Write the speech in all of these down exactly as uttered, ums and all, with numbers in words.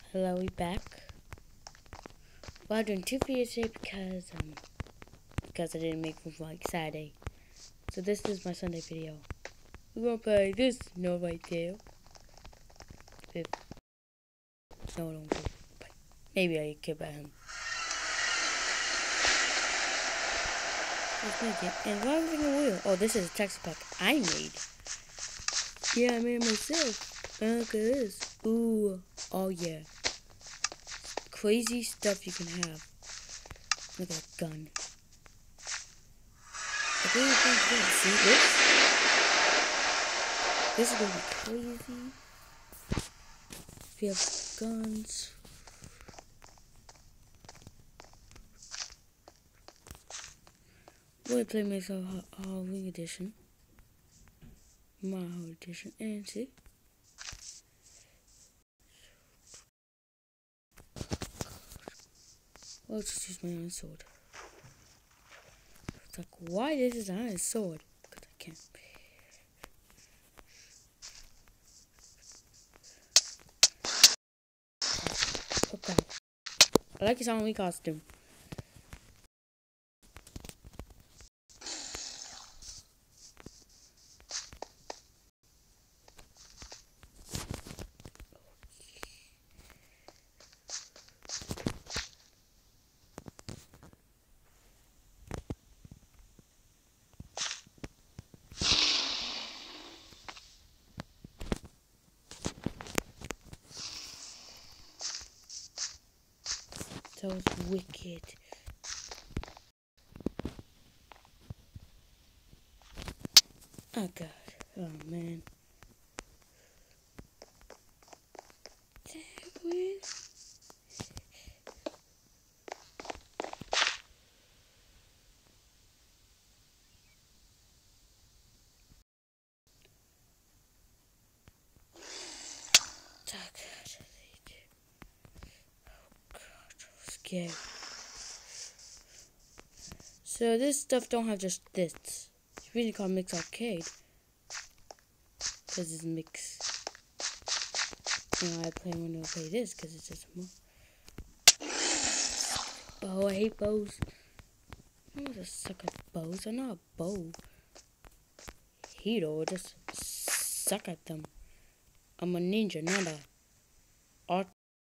Hello, we back. Well, I'm doing two videos today because um because I didn't make one for like Saturday. So this is my Sunday video. We're gonna play this no right there. If no, don't go. But maybe I care about him. Let's make it. And why am I thinking wheel? Oh, this is a texture pack I made. Yeah, I made it myself. Uh, look at this. Ooh. Oh yeah. Crazy stuff you can have. Look at that gun. Okay, okay, okay. See this? This is gonna be crazy. If you have guns. We'll play myself Halloween edition. My Halloween edition. And see? I'll just use my iron sword. It's like, why this is an iron sword? Because I can't. Okay. I like his Halloween costume. That was wicked. Oh god. Oh man. That was... Oh god. Oh god. I'm scared. So this stuff don't have just this. It's really called Mix Arcade. Because it's mix. You know, I play when I play this because it's just more. Oh, I hate bows. I'm not a sucker at bows. I'm not a bow. Hero, just suck at them. I'm a ninja, not a archer.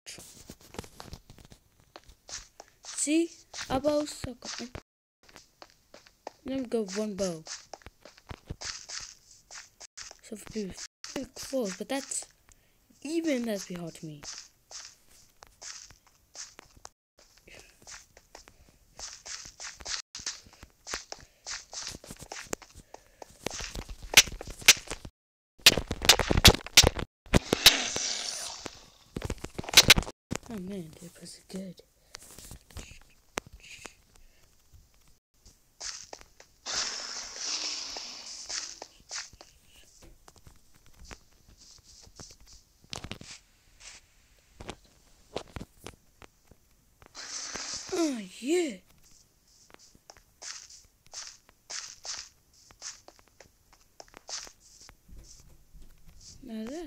See? A bow sucker. Let me go one bow. So for people, close, but that's even that's be hard to me. Oh man, that was good. Oh yeah. Now that.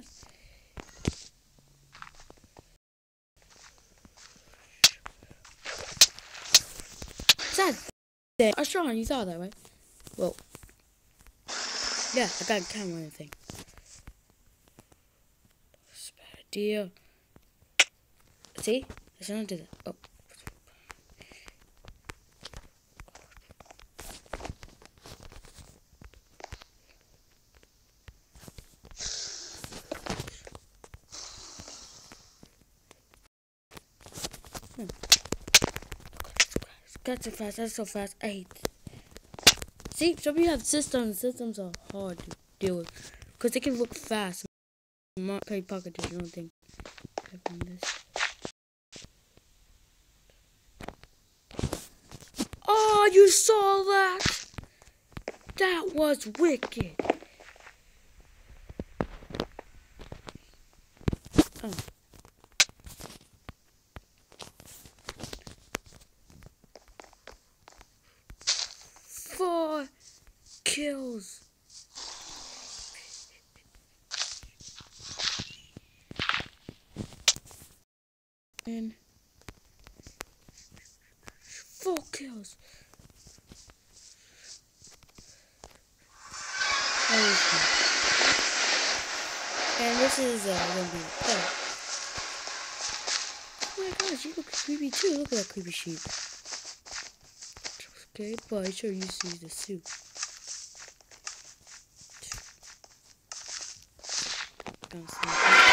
Sad. There. Oh, Sean, you saw that, right? Well. Yeah, I got a camera and thing. That's a bad idea. See? I should not do that. Oh. Hmm. That's so fast. That's so fast. I hate it. See, some people have systems. Systems are hard to deal with because they can look fast. I'm not playing pocket edition. I don't think. Oh, you saw that? That was wicked. Oh. Four kills. And four kills. And this is uh, gonna be. Oh. Oh my gosh, you look creepy too. Look at that creepy sheep. Okay, but I sure you see the soup. Gonna see.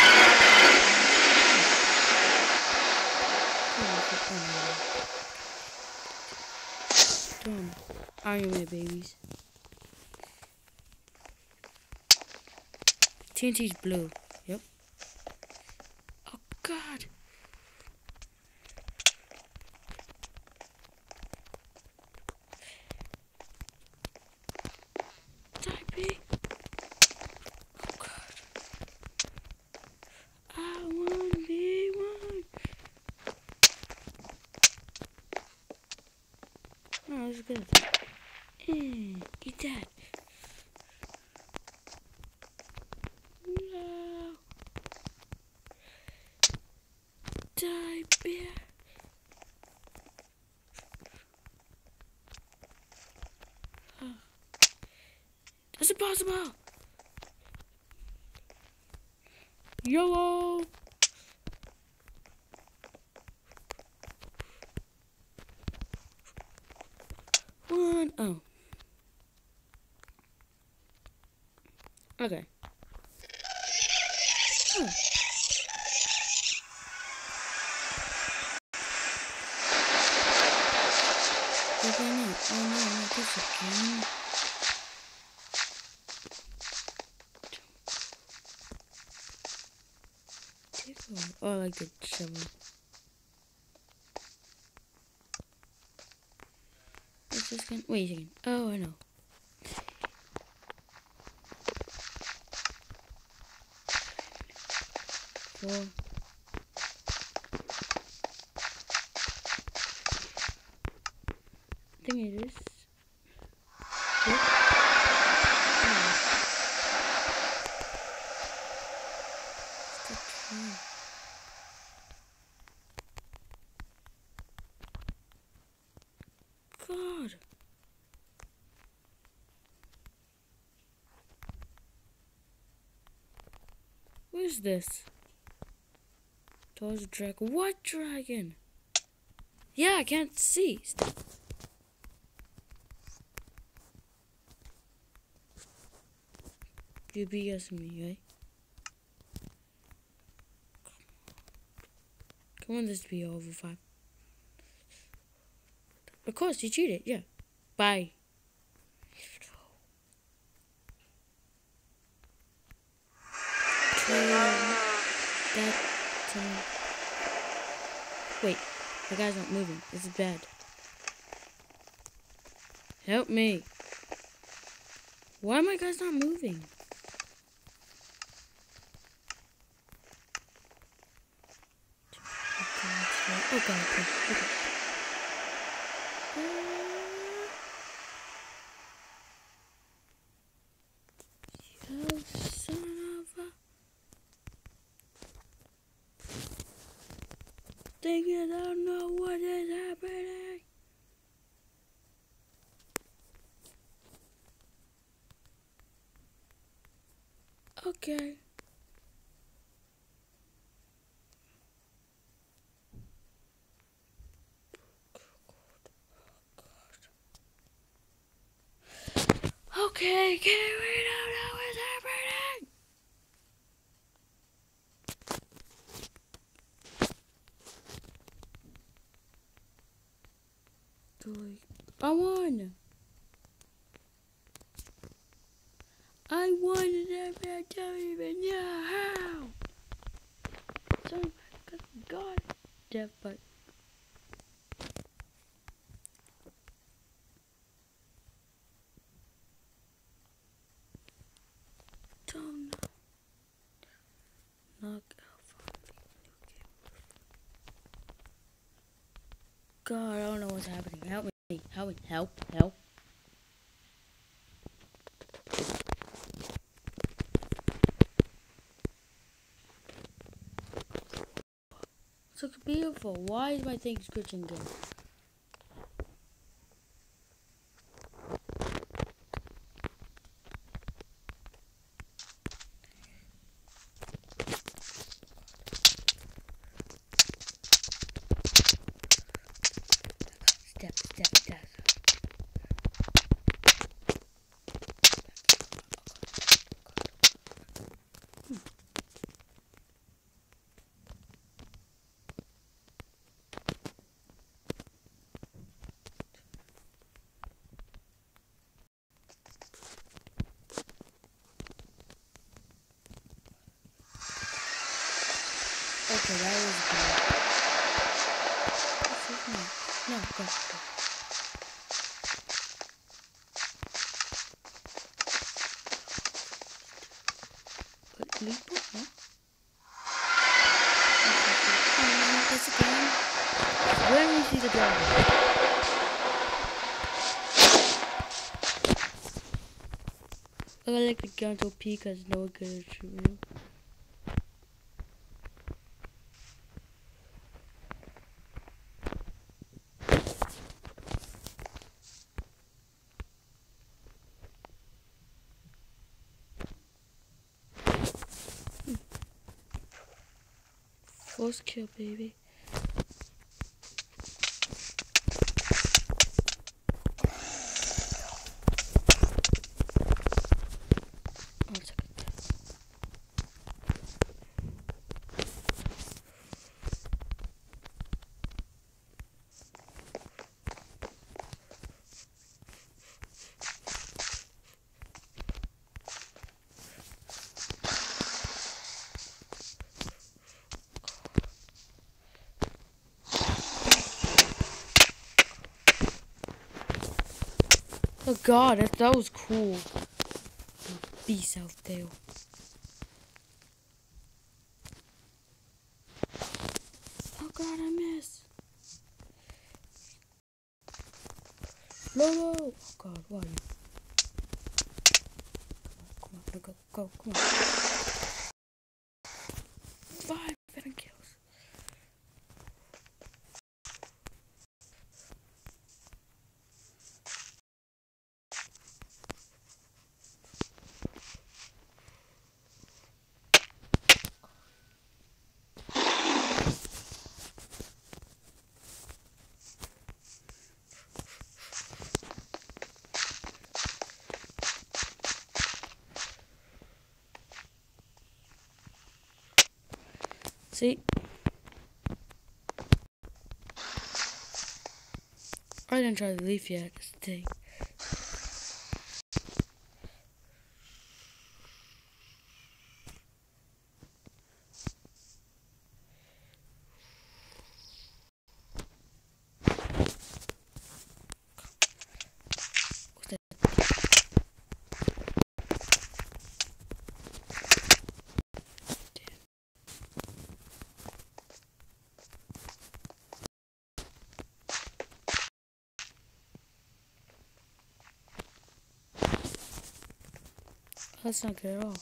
Dumb. Iron Man babies. T N T's blue. Yep. Oh God. Type. Oh God. I wanna be one. Oh, that's good. Mm, eat that. No. Die, bear. Oh. That's impossible. YOLO. One. Oh. Okay. Oh. Okay, no. Oh no, not this again. Oh, I like the shovel. What's this gun? Wait a second. Oh, I know. Four. I think it is. Yep. Oh. God. What is this? Towards dragon. What dragon? Yeah, I can't see. Stop. You BSing me, right? Come on, this be over five. Of course, you cheated. Yeah. Bye. That. Um, wait, the guy's not moving. This is bad. Help me. Why are my guys not moving? Oh God, okay. Okay. You son of a... Dang it, I don't know what is happening. Okay. Okay, okay, we don't know what's happening. I won. I won and I don't even know how. So God, death, but don't knock out. God, I don't know what's happening. Help me. Help me. Help. Help. looks beautiful. Why is my thing scratching again? Step, step, step. Hmm. Okay, that was good. This is me. No, go, go. But leap, huh? Oh, this again. When we see the dragon. I like the gun to P because no one can shoot me. First kill, baby. One second. Oh god, that, that was cool. Beast out there. Oh god, I missed. No, no. Oh god, why are you? Come on, come on, go, go, come on. Five, seven kills. See? I didn't try to leave yet. That's the thing. That's not good at all.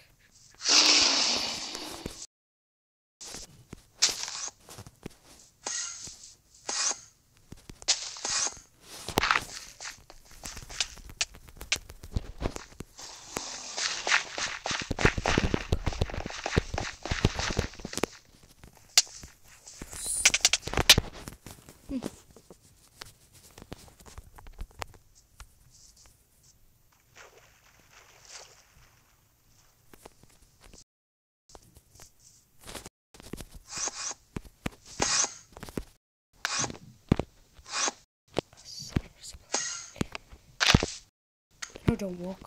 No, don't walk.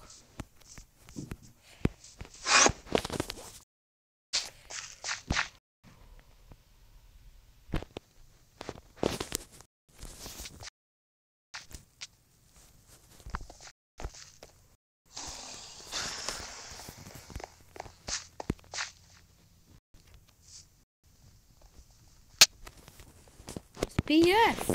It's B S.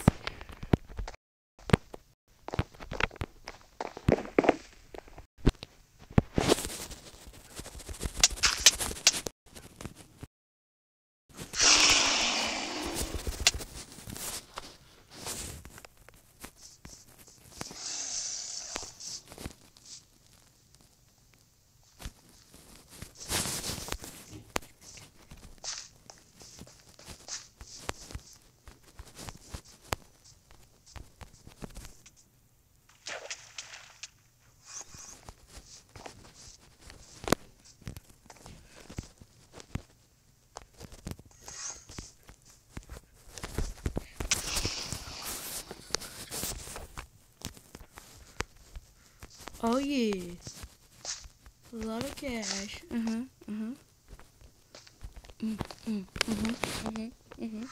Oh yeah. A lot of cash. Uh-huh. Uh-huh. Mm, mm, mm-hmm. Mm-hmm. Mm-hmm.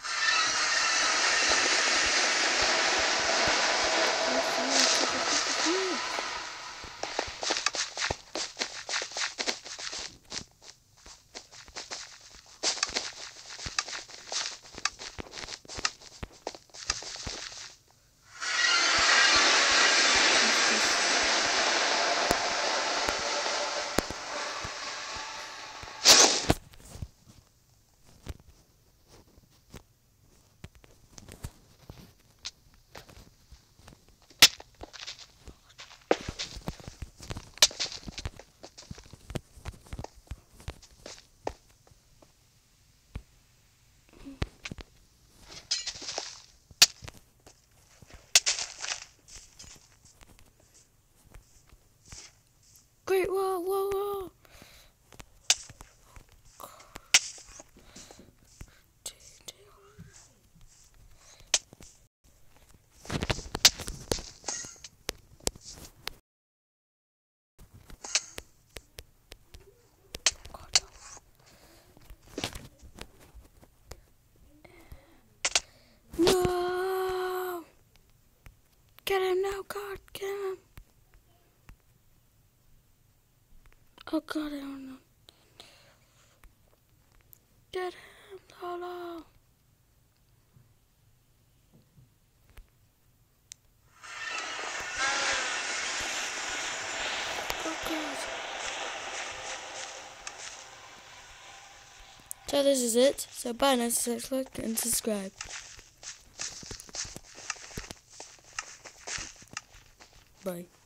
Great wall, whoa, whoa. No! Get him now, God, get him. Oh God, I don't know. Get him, Lolo. Oh God. So this is it. So bye, nice to click and subscribe. Bye.